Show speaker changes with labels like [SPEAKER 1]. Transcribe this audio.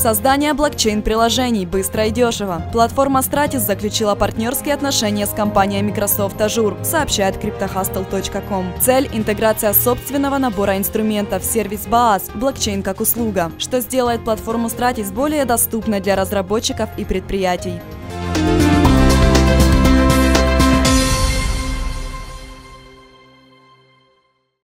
[SPEAKER 1] Создание блокчейн-приложений быстро и дешево. Платформа Stratis заключила партнерские отношения с компанией Microsoft Azure, сообщает cryptohustle.com. Цель – интеграция собственного набора инструментов в сервис BaaS, блокчейн как услуга, что сделает платформу Stratis более доступной для разработчиков и предприятий.